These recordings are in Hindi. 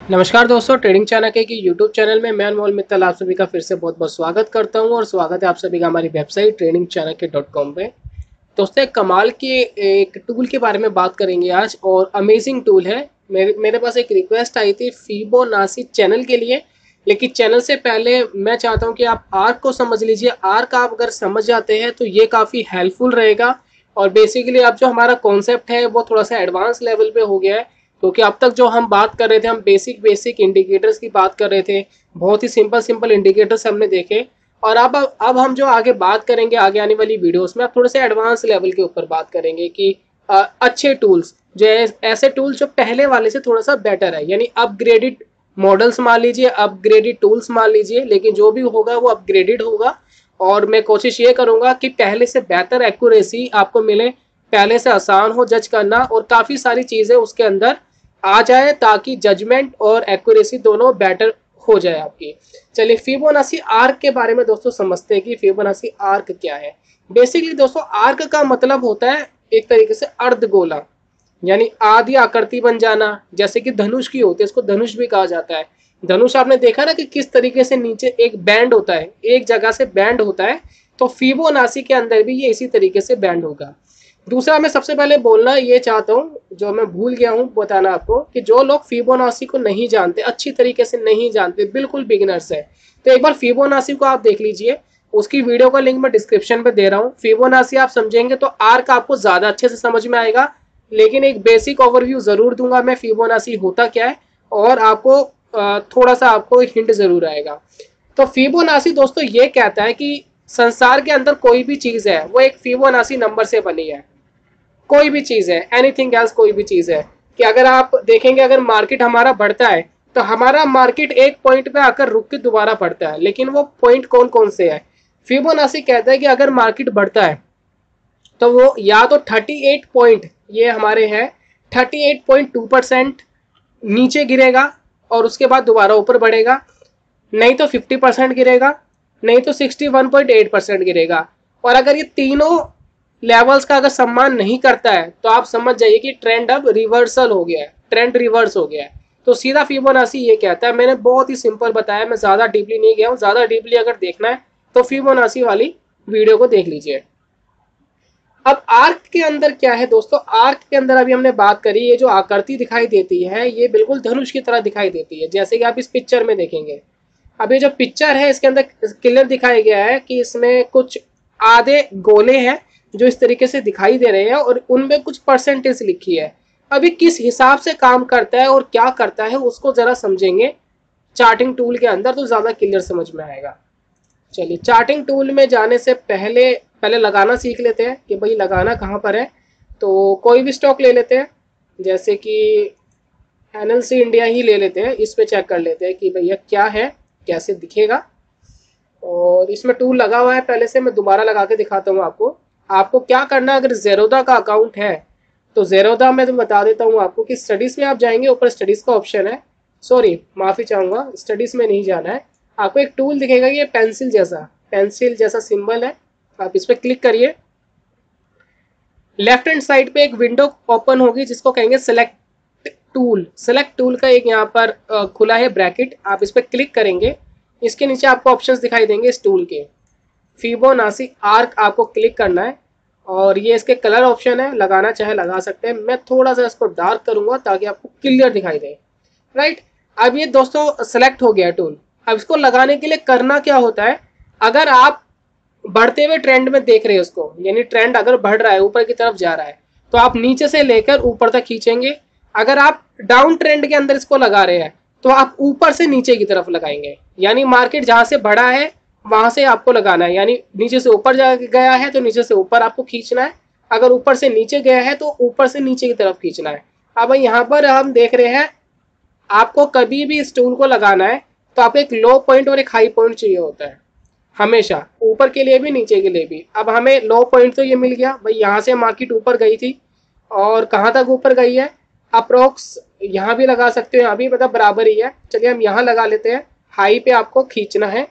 नमस्कार दोस्तों, ट्रेडिंग चाणक्य की यूट्यूब चैनल में मैं अनमोल मित्तल आप सभी का फिर से बहुत बहुत स्वागत करता हूं और स्वागत है आप सभी का हमारी वेबसाइट tradingchanakya.com पे। दोस्तों, एक कमाल के एक टूल के बारे में बात करेंगे आज और अमेजिंग टूल है। मेरे पास एक रिक्वेस्ट आई थी फिबोनाची चैनल के लिए, लेकिन चैनल से पहले मैं चाहता हूँ कि आप आर्क को समझ लीजिए। आर्क आप अगर समझ जाते हैं तो ये काफ़ी हेल्पफुल रहेगा और बेसिकली अब जो हमारा कॉन्सेप्ट है वो थोड़ा सा एडवांस लेवल पे हो गया है, क्योंकि अब तक जो हम बात कर रहे थे हम बेसिक इंडिकेटर्स की बात कर रहे थे। बहुत ही सिंपल इंडिकेटर्स हमने देखे और अब हम जो आगे बात करेंगे आगे आने वाली वीडियोस में, अब थोड़े से एडवांस लेवल के ऊपर बात करेंगे कि अच्छे टूल्स जो है, ऐसे टूल्स जो पहले वाले से थोड़ा सा बेटर है, यानी अपग्रेडेड मॉडल्स मान लीजिए, अपग्रेडेड टूल्स मान लीजिए, लेकिन जो भी होगा वो अपग्रेडेड होगा। और मैं कोशिश ये करूंगा कि पहले से बेहतर एक्यूरेसी आपको मिले, पहले से आसान हो जज करना और काफ़ी सारी चीज़ें उसके अंदर आ जाए ताकि जजमेंट और एक्यूरेसी दोनों बेटर हो जाए आपकी। चलिए फिबोनाची आर्क के बारे में दोस्तों समझते हैं कि फिबोनाची आर्क क्या है। बेसिकली दोस्तों आर्क का मतलब होता है एक तरीके से अर्धगोला, यानी आधी आकृति बन जाना, जैसे कि धनुष की होती है, इसको धनुष भी कहा जाता है। धनुष आपने देखा ना कि किस तरीके से नीचे एक बैंड होता है, एक जगह से बैंड होता है, तो फिबोनाची के अंदर भी ये इसी तरीके से बैंड होगा। दूसरा मैं सबसे पहले बोलना ये चाहता हूँ, जो मैं भूल गया हूँ बताना आपको, कि जो लोग फिबोनाची को नहीं जानते, अच्छी तरीके से नहीं जानते, बिल्कुल बिगिनर्स है, तो एक बार फिबोनाची को आप देख लीजिए। उसकी वीडियो का लिंक मैं डिस्क्रिप्शन पे दे रहा हूँ। फिबोनाची आप समझेंगे तो आर्क आपको ज्यादा अच्छे से समझ में आएगा, लेकिन एक बेसिक ओवरव्यू जरूर दूंगा मैं फिबोनाची होता क्या है, और आपको थोड़ा सा आपको हिंट जरूर आएगा। तो फिबोनाची दोस्तों ये कहता है कि संसार के अंदर कोई भी चीज है वो एक फिबोनाची नंबर से बनी है। कोई भी चीज है, एनीथिंग एल्स, कोई भी चीज है कि अगर आप देखेंगे अगर मार्केट हमारा बढ़ता है तो हमारा मार्केट एक पॉइंट पे आकर रुक के दोबारा बढ़ता है, लेकिन वो पॉइंट कौन कौन से है। फिबोनाची कहता है कि अगर मार्केट बढ़ता है तो वो या तो 38 पॉइंट, ये हमारे हैं 38.2% नीचे गिरेगा और उसके बाद दोबारा ऊपर बढ़ेगा, नहीं तो 50% गिरेगा, नहीं तो 61.8% गिरेगा। और अगर ये तीनों लेवल्स का अगर सम्मान नहीं करता है तो आप समझ जाइए कि ट्रेंड अब रिवर्सल हो गया है, ट्रेंड रिवर्स हो गया है। तो सीधा फिबोनाची ये कहता है। मैंने बहुत ही सिंपल बताया, मैं ज्यादा डीपली नहीं गया हूँ। ज्यादा डीपली अगर देखना है तो फिबोनाची वाली वीडियो को देख लीजिए। अब आर्क के अंदर क्या है दोस्तों, आर्क के अंदर अभी हमने बात करी, ये जो आकृति दिखाई देती है ये बिल्कुल धनुष की तरह दिखाई देती है, जैसे कि आप इस पिक्चर में देखेंगे। अब ये जो पिक्चर है इसके अंदर क्लियर दिखाया गया है कि इसमें कुछ आधे गोले हैं जो इस तरीके से दिखाई दे रहे हैं और उनमें कुछ परसेंटेज लिखी है। अभी किस हिसाब से काम करता है और क्या करता है उसको जरा समझेंगे चार्टिंग टूल के अंदर तो ज्यादा क्लियर समझ में आएगा। चलिए चार्टिंग टूल में जाने से पहले पहले लगाना सीख लेते हैं कि भाई लगाना कहाँ पर है। तो कोई भी स्टॉक ले लेते हैं, जैसे कि एनएलसी इंडिया ही ले लेते हैं। इस पे चेक कर लेते हैं कि भैया क्या है, कैसे दिखेगा। और इसमें टूल लगा हुआ है पहले से, मैं दोबारा लगा के दिखाता हूँ आपको। आपको क्या करना है, अगर जेरोधा का अकाउंट है तो जेरोधा में तो बता देता हूँ आपको कि स्टडीज में आप जाएंगे, ऊपर स्टडीज का ऑप्शन है। सॉरी माफी चाहूंगा, स्टडीज में नहीं जाना है। आपको एक टूल दिखेगा, ये पेंसिल जैसा सिंबल है, आप इस पर क्लिक करिए। लेफ्ट हैंड साइड पे एक विंडो ओपन होगी जिसको कहेंगे सेलेक्ट टूल। सेलेक्ट टूल का एक यहाँ पर खुला है ब्रैकेट, आप इस पर क्लिक करेंगे। इसके नीचे आपको ऑप्शंस दिखाई देंगे इस टूल के। फिबोनाची आर्क आपको क्लिक करना है और ये इसके कलर ऑप्शन है, लगाना चाहे लगा सकते हैं। मैं थोड़ा सा इसको डार्क करूंगा ताकि आपको क्लियर दिखाई दे। राइट, अब ये दोस्तों सेलेक्ट हो गया टूल। अब इसको लगाने के लिए करना क्या होता है, अगर आप बढ़ते हुए ट्रेंड में देख रहे हैं उसको, यानी ट्रेंड अगर बढ़ रहा है, ऊपर की तरफ जा रहा है, तो आप नीचे से लेकर ऊपर तक खींचेंगे। अगर आप डाउन ट्रेंड के अंदर इसको लगा रहे हैं तो आप ऊपर से नीचे की तरफ लगाएंगे, यानी मार्केट जहां से बढ़ा है वहां से आपको लगाना है। यानी नीचे से ऊपर गया है तो नीचे से ऊपर आपको खींचना है, अगर ऊपर से नीचे गया है तो ऊपर से नीचे की तरफ खींचना है। अब यहाँ पर हम देख रहे हैं, आपको कभी भी इस टूल को लगाना है तो आपको एक लो पॉइंट और एक हाई पॉइंट चाहिए होता है, हमेशा, ऊपर के लिए भी नीचे के लिए भी। अब हमें लो पॉइंट तो ये मिल गया भाई, यहाँ से मार्केट ऊपर गई थी और कहाँ तक ऊपर गई है, अप्रोक्स यहाँ भी लगा सकते हो, यहाँ भी मतलब बराबर ही है। चलिए हम यहाँ लगा लेते हैं। हाई पे आपको खींचना है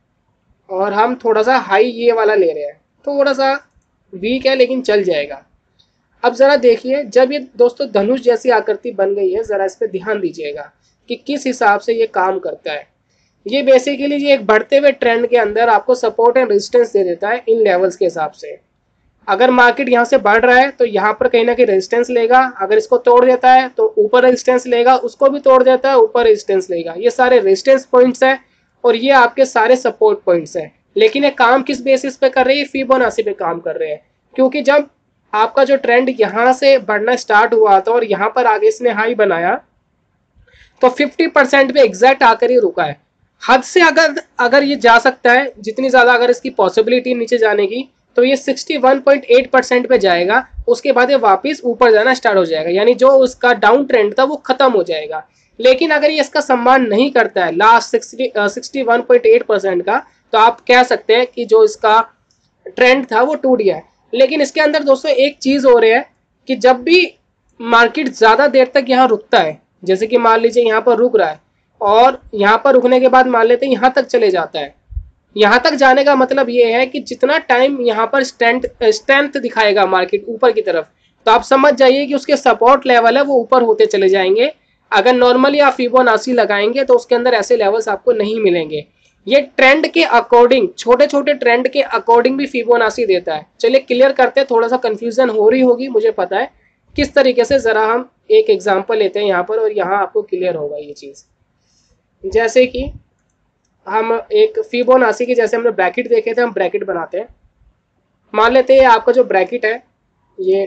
और हम थोड़ा सा हाई ये वाला ले रहे हैं, थोड़ा सा वीक है लेकिन चल जाएगा। अब जरा देखिए, जब ये दोस्तों धनुष जैसी आकृति बन गई है, जरा इस पर ध्यान दीजिएगा। कि किस हिसाब से ये काम करता है। ये बेसिकली ये एक बढ़ते हुए ट्रेंड के अंदर आपको सपोर्ट एंड रेजिस्टेंस दे देता है इन लेवल्स के हिसाब से। अगर मार्केट यहाँ से बढ़ रहा है तो यहाँ पर कहीं ना कहीं रेजिस्टेंस लेगा, अगर इसको तोड़ देता है तो ऊपर रेजिस्टेंस लेगा, उसको भी तोड़ देता है ऊपर रेजिस्टेंस लेगा। ये सारे रेजिस्टेंस पॉइंट्स है और ये आपके सारे सपोर्ट पॉइंट्स है। लेकिन ये काम किस बेसिस पे कर रहे हैं? फिबोनाची पे काम कर रहे हैं, क्योंकि जब आपका जो ट्रेंड यहाँ से बढ़ना स्टार्ट हुआ था और यहाँ पर आगे इसने हाई बनाया तो 50% पे एग्जैक्ट आकर ही रुका है। हद से अगर ये जा सकता है, जितनी ज्यादा अगर इसकी पॉसिबिलिटी नीचे जाने की, तो ये 61.8% पे जाएगा। उसके बाद ये वापस ऊपर जाना स्टार्ट हो जाएगा, यानी जो उसका डाउन ट्रेंड था वो खत्म हो जाएगा। लेकिन अगर ये इसका सम्मान नहीं करता है लास्ट 61.8% का, तो आप कह सकते हैं कि जो इसका ट्रेंड था वो टूट गया है। लेकिन इसके अंदर दोस्तों एक चीज हो रही है कि जब भी मार्केट ज्यादा देर तक यहाँ रुकता है, जैसे कि मान लीजिए यहाँ पर रुक रहा है और यहाँ पर रुकने के बाद मान लेते हैं यहाँ तक चले जाता है। यहाँ तक जाने का मतलब ये है कि जितना टाइम यहाँ पर स्ट्रेंथ दिखाएगा मार्केट ऊपर की तरफ, तो आप समझ जाइए कि उसके सपोर्ट लेवल है वो ऊपर होते चले जाएंगे। अगर नॉर्मली आप फिबोनाची लगाएंगे तो उसके अंदर ऐसे लेवल्स आपको नहीं मिलेंगे। ये ट्रेंड के अकॉर्डिंग, छोटे छोटे ट्रेंड के अकॉर्डिंग भी फिबोनाची देता है। चलिए क्लियर करते हैं, थोड़ा सा कंफ्यूजन हो रही होगी मुझे पता है किस तरीके से। जरा हम एक एग्जांपल लेते हैं यहाँ पर और यहाँ आपको क्लियर होगा ये चीज। जैसे कि हम एक फिबोनाची की, जैसे हमने ब्रैकेट देखे थे, हम ब्रैकेट बनाते हैं। मान लेते हैं आपका जो ब्रैकेट है ये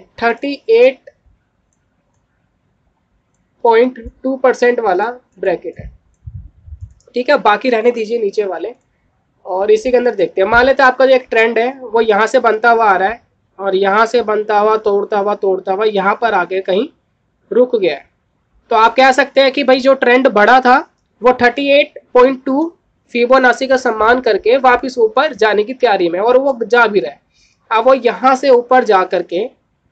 38.2% वाला ब्रैकेट है, ठीक है। बाकी रहने दीजिए नीचे वाले, और इसी के अंदर देखते हैं। मान लेते हैं आपका जो एक ट्रेंड है वो यहाँ से बनता हुआ आ रहा है और यहाँ से बनता हुआ तोड़ता हुआ यहाँ पर आके कहीं रुक गया है। तो आप कह सकते हैं कि भाई जो ट्रेंड बढ़ा था वो 38.2 फिबोनाची का सम्मान करके वापस ऊपर जाने की तैयारी में, और वो जा भी रहा है। अब वो यहाँ से ऊपर जा करके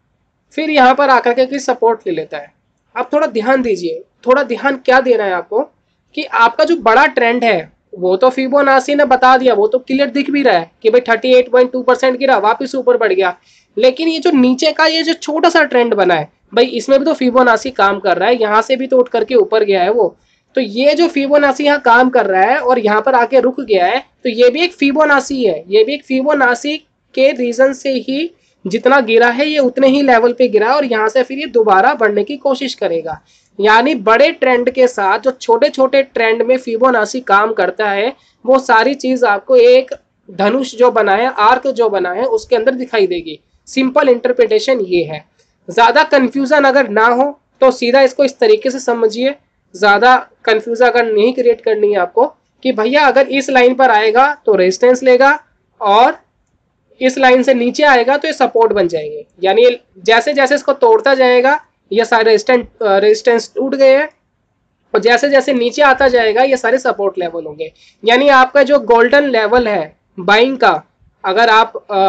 फिर यहाँ पर आकर के सपोर्ट ले लेता है। आप थोड़ा ध्यान दीजिए, थोड़ा ध्यान क्या देना है आपको कि आपका जो बड़ा ट्रेंड है वो तो फिबोनाची ने बता दिया, वो तो क्लियर दिख भी रहा है कि भाई 38.2% गिरा वापस ऊपर बढ़ गया। लेकिन ये जो नीचे का ये जो छोटा सा ट्रेंड बना है भाई, इसमें भी तो फिबोनाची काम कर रहा है। यहाँ से भी तो उठ करके ऊपर गया है वो, तो ये जो फिबोनाची यहाँ काम कर रहा है और यहाँ पर आके रुक गया है, तो ये भी एक फिबोनाची है। ये भी एक फिबोनाची के रीजन से ही जितना गिरा है ये उतने ही लेवल पे गिरा है और यहाँ से फिर ये दोबारा बढ़ने की कोशिश करेगा। यानी बड़े ट्रेंड के साथ जो छोटे छोटे ट्रेंड में फिबोनाची काम करता है, वो सारी चीज आपको एक धनुष जो बना है, आर्क जो बना है, उसके अंदर दिखाई देगी। सिंपल इंटरप्रिटेशन ये है। ज्यादा कंफ्यूजन अगर ना हो तो सीधा इसको इस तरीके से समझिए। ज्यादा कंफ्यूजन अगर नहीं क्रिएट करनी है आपको कि भैया अगर इस लाइन पर आएगा तो रेजिस्टेंस लेगा और इस लाइन से नीचे आएगा तो ये सपोर्ट बन जाएंगे। यानी जैसे जैसे इसको तोड़ता जाएगा ये सारे रेजिस्टेंस टूट गए हैं और जैसे जैसे नीचे आता जाएगा ये सारे सपोर्ट लेवल होंगे। यानी आपका जो गोल्डन लेवल है बाइंग का, अगर आप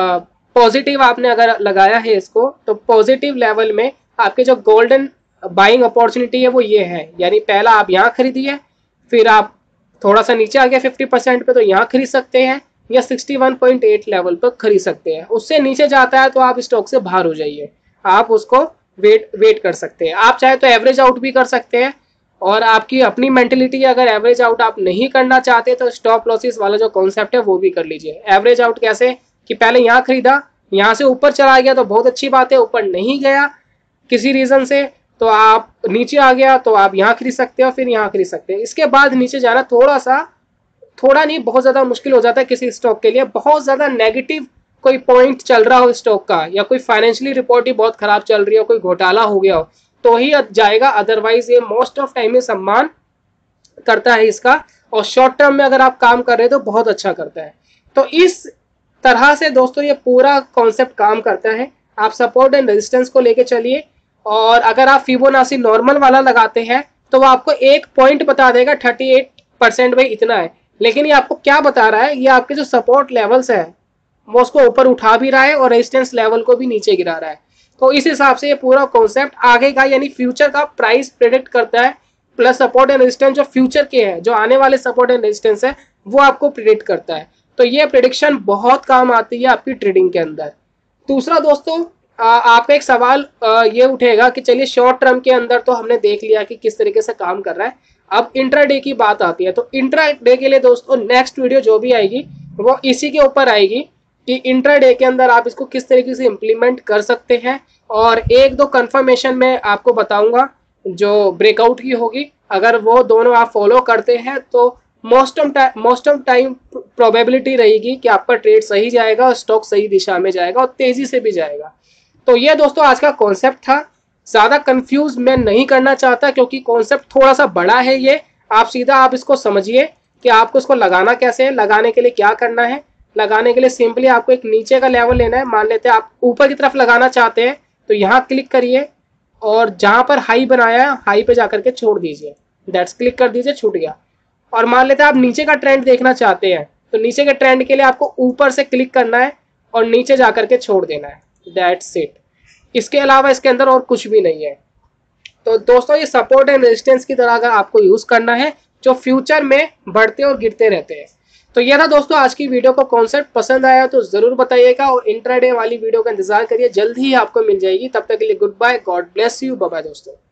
पॉजिटिव आपने अगर लगाया है इसको, तो पॉजिटिव लेवल में आपके जो गोल्डन बाइंग अपॉर्चुनिटी है वो ये है। यानी पहला आप यहाँ खरीदिए, फिर आप थोड़ा सा नीचे आ गया 50% पे तो यहाँ खरीद सकते हैं, या 61.8 लेवल पर खरीद सकते हैं। उससे नीचे जाता है तो आप स्टॉक से बाहर हो जाइए, आप उसको वेट कर सकते हैं। आप चाहे तो एवरेज आउट भी कर सकते हैं, और आपकी अपनी मेंटेलिटी अगर एवरेज आउट आप नहीं करना चाहते तो स्टॉप लॉसेस वाला जो कॉन्सेप्ट है वो भी कर लीजिए। एवरेज आउट कैसे कि पहले यहाँ खरीदा, यहाँ से ऊपर चला गया तो बहुत अच्छी बात है, ऊपर नहीं गया किसी रीजन से तो आप नीचे आ गया तो आप यहाँ खरीद सकते हो, फिर यहाँ खरीद सकते हैं। इसके बाद नीचे जाना थोड़ा नहीं बहुत ज्यादा मुश्किल हो जाता है किसी स्टॉक के लिए। बहुत ज्यादा नेगेटिव कोई पॉइंट चल रहा हो स्टॉक का, या कोई फाइनेंशियली रिपोर्ट ही बहुत खराब चल रही हो, कोई घोटाला हो गया हो, तो ही जाएगा। अदरवाइज ये मोस्ट ऑफ टाइम में सम्मान करता है इसका, और शॉर्ट टर्म में अगर आप काम कर रहे हो तो बहुत अच्छा करता है। तो इस तरह से दोस्तों ये पूरा कॉन्सेप्ट काम करता है। आप सपोर्ट एंड रेजिस्टेंस को लेके चलिए, और अगर आप फिबोनाची नॉर्मल वाला लगाते हैं तो वो आपको एक पॉइंट बता देगा 38% भाई इतना है। लेकिन ये आपको क्या बता रहा है, ये आपके जो सपोर्ट लेवल्स है वो उसको ऊपर उठा भी रहा है और रेजिस्टेंस लेवल को भी नीचे गिरा रहा है। तो इस हिसाब से ये पूरा कॉन्सेप्ट आगे का यानी फ्यूचर का प्राइस प्रेडिक्ट करता है, प्लस सपोर्ट एंड रेजिस्टेंस जो फ्यूचर के हैं, जो आने वाले सपोर्ट एंड रेजिस्टेंस है वो आपको प्रेडिक्ट करता है। तो ये प्रेडिक्शन बहुत काम आती है आपकी ट्रेडिंग के अंदर। दूसरा दोस्तों आपका एक सवाल ये उठेगा कि चलिए शॉर्ट टर्म के अंदर तो हमने देख लिया कि किस तरीके से काम कर रहा है, अब इंट्राडे की बात आती है, तो इंट्राडे के लिए दोस्तों नेक्स्ट वीडियो जो भी आएगी वो इसी के ऊपर आएगी कि इंट्राडे के अंदर आप इसको किस तरीके से इम्प्लीमेंट कर सकते हैं। और एक दो कंफर्मेशन में आपको बताऊंगा जो ब्रेकआउट की होगी, अगर वो दोनों आप फॉलो करते हैं तो मोस्ट ऑफ टाइम प्रोबेबिलिटी रहेगी कि आपका ट्रेड सही जाएगा और स्टॉक सही दिशा में जाएगा और तेजी से भी जाएगा। तो ये दोस्तों आज का कॉन्सेप्ट था। ज्यादा कंफ्यूज मैं नहीं करना चाहता क्योंकि कॉन्सेप्ट थोड़ा सा बड़ा है। ये आप इसको समझिए कि आपको इसको लगाना कैसे है। लगाने के लिए क्या करना है, लगाने के लिए सिंपली आपको एक नीचे का लेवल लेना है। मान लेते हैं आप ऊपर की तरफ लगाना चाहते हैं तो यहाँ क्लिक करिए और जहां पर हाई बनाया है हाई पे जाकर के छोड़ दीजिए, दैट्स क्लिक कर दीजिए, छूट गया। और मान लेते हैं आप नीचे का ट्रेंड देखना चाहते हैं तो नीचे के ट्रेंड के लिए आपको ऊपर से क्लिक करना है और नीचे जाकर के छोड़ देना है, दैट्स इट। इसके अलावा इसके अंदर और कुछ भी नहीं है। तो दोस्तों ये सपोर्ट एंड रेजिस्टेंस की तरह अगर आपको यूज करना है जो फ्यूचर में बढ़ते और गिरते रहते हैं। तो ये था दोस्तों आज की वीडियो को। कॉन्सेप्ट पसंद आया तो जरूर बताइएगा और इंट्राडे वाली वीडियो का इंतजार करिए, जल्द ही आपको मिल जाएगी। तब तक के लिए goodbye, God bless you, bye bye दोस्तों।